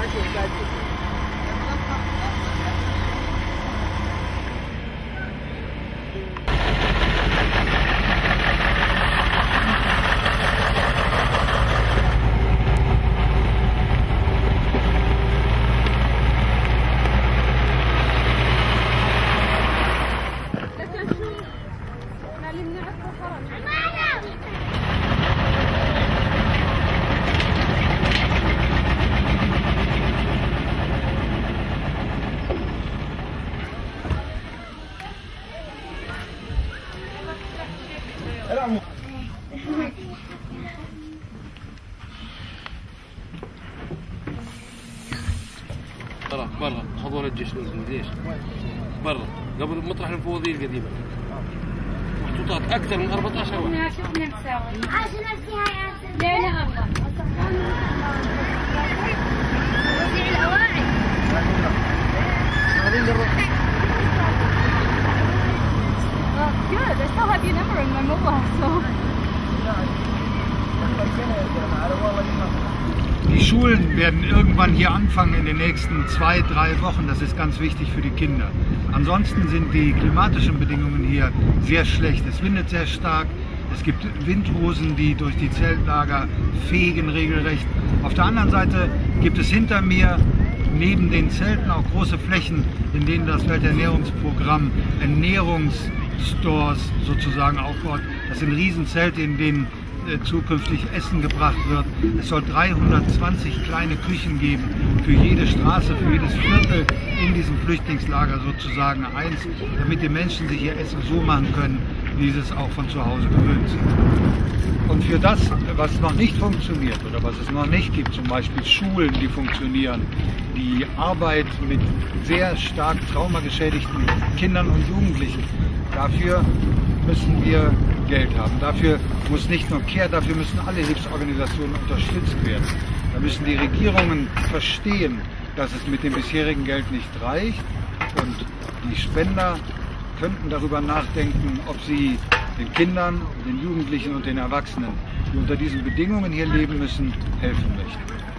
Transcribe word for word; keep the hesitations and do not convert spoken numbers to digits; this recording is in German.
برا برا حضور الجيش الجيش برا قبل مطرح الفوضية القديمة محطوطات أكثر من أربعة عشر واحد. شوف نفسها عاش نفسها يا سيدي. لا لا الله وزيع الأواعي. Well, good. I still have your number in my mobile, so. Die Schulen werden irgendwann hier anfangen in den nächsten zwei, drei Wochen. Das ist ganz wichtig für die Kinder. Ansonsten sind die klimatischen Bedingungen hier sehr schlecht. Es windet sehr stark. Es gibt Windhosen, die durch die Zeltlager fegen regelrecht. Auf der anderen Seite gibt es hinter mir neben den Zelten auch große Flächen, in denen das Welternährungsprogramm Ernährungsstores sozusagen aufbaut. Das sind Riesenzelte, in denen äh, zukünftig Essen gebracht wird. Es soll dreihundertzwanzig kleine Küchen geben, für jede Straße, für jedes Viertel in diesem Flüchtlingslager sozusagen eins, damit die Menschen sich ihr Essen so machen können, wie sie es auch von zu Hause gewöhnt sind. Und für das, was noch nicht funktioniert oder was es noch nicht gibt, zum Beispiel Schulen, die funktionieren, die Arbeit mit sehr stark traumageschädigten Kindern und Jugendlichen, dafür müssen wir Geld haben. Dafür muss nicht nur CARE, dafür müssen alle Hilfsorganisationen unterstützt werden. Da müssen die Regierungen verstehen, dass es mit dem bisherigen Geld nicht reicht, und die Spender könnten darüber nachdenken, ob sie den Kindern, den Jugendlichen und den Erwachsenen, die unter diesen Bedingungen hier leben müssen, helfen möchten.